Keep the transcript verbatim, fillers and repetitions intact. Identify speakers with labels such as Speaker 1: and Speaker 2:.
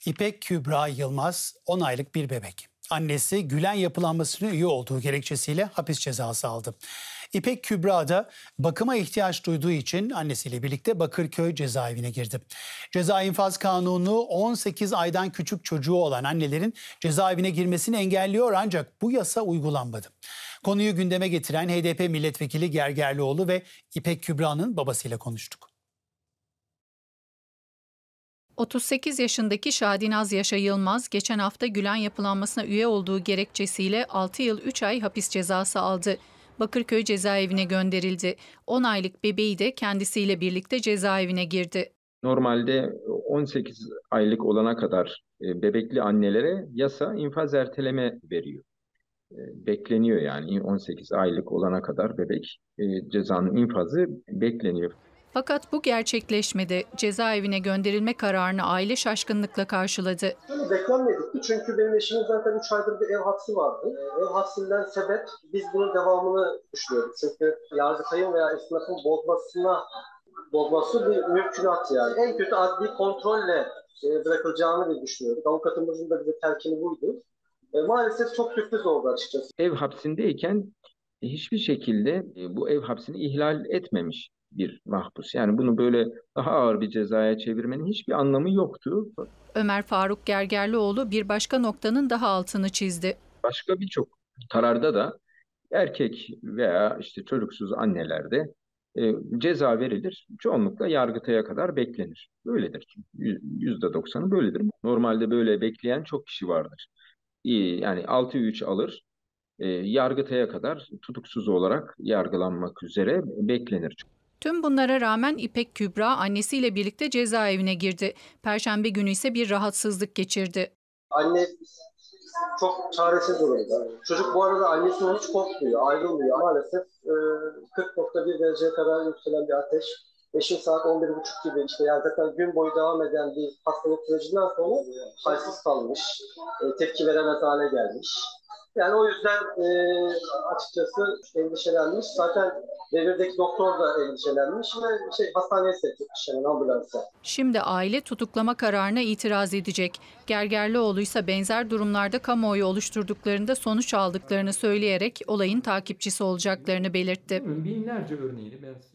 Speaker 1: İpek Kübra Yılmaz on aylık bir bebek. Annesi Gülen yapılanmasına üye olduğu gerekçesiyle hapis cezası aldı. İpek Kübra da bakıma ihtiyaç duyduğu için annesiyle birlikte Bakırköy cezaevine girdi. Ceza infaz kanunu on sekiz aydan küçük çocuğu olan annelerin cezaevine girmesini engelliyor ancak bu yasa uygulanmadı. Konuyu gündeme getiren H D P milletvekili Gergerlioğlu ve İpek Kübra'nın babasıyla konuştuk.
Speaker 2: otuz sekiz yaşındaki Şadinaz Yaşa Yılmaz, geçen hafta Gülen yapılanmasına üye olduğu gerekçesiyle altı yıl üç ay hapis cezası aldı. Bakırköy cezaevine gönderildi. on aylık bebeği de kendisiyle birlikte cezaevine girdi.
Speaker 3: Normalde on sekiz aylık olana kadar bebekli annelere yasa infaz erteleme veriyor. Bekleniyor yani on sekiz aylık olana kadar bebek cezanın infazı bekleniyor.
Speaker 2: Fakat bu gerçekleşmedi. Cezaevine gönderilme kararını aile şaşkınlıkla karşıladı.
Speaker 4: Şöyle beklenmedikti çünkü benim eşimin zaten üç aydır bir ev hapsi vardı. Ev hapsinden sebep biz bunun devamını düşünüyoruz. Çünkü Yargıtay'ın veya esnafın bozmasına bozması bir mümkünat yani. En kötü adli kontrolle bırakılacağını düşünüyorduk. Avukatımızın da bize telkini buydu. E, maalesef çok sürpriz oldu açıkçası.
Speaker 3: Ev hapsindeyken hiçbir şekilde bu ev hapsini ihlal etmemiş bir mahpus. Yani bunu böyle daha ağır bir cezaya çevirmenin hiçbir anlamı yoktu.
Speaker 2: Ömer Faruk Gergerlioğlu bir başka noktanın daha altını çizdi.
Speaker 3: Başka birçok kararda da erkek veya işte çocuksuz annelerde e, ceza verilir. Çoğunlukla Yargıtay'a kadar beklenir. Böyledir. yüzde doksanı böyledir. Normalde böyle bekleyen çok kişi vardır. Yani altı üç alır. E, Yargıtay'a kadar tutuksuz olarak yargılanmak üzere beklenir.
Speaker 2: Tüm bunlara rağmen İpek Kübra annesiyle birlikte cezaevine girdi. Perşembe günü ise bir rahatsızlık geçirdi.
Speaker 4: Anne çok çaresiz durumda. Çocuk bu arada annesinden hiç korkmuyor, ayrılmıyor. Maalesef e, kırk nokta bir dereceye kadar yükselen bir ateş. Eşim saat on bir buçuk gibi işte yani zaten gün boyu devam eden bir hastalık sürecinden sonra halsiz kalmış, e, tepki veremez hale gelmiş. Yani o yüzden e, açıkçası endişelenmiş. Zaten devirdeki doktor da endişelenmiş ve şey, hastaneye sevk etmiş yani ambulansa.
Speaker 2: Şimdi aile tutuklama kararına itiraz edecek. Gergerlioğlu ise benzer durumlarda kamuoyu oluşturduklarında sonuç aldıklarını söyleyerek olayın takipçisi olacaklarını belirtti.
Speaker 5: Binlerce örneğini ben